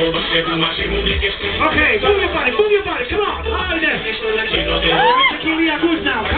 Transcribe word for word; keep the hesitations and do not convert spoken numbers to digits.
Okay, move your body, move your body, come on. All right then. Tequila good now.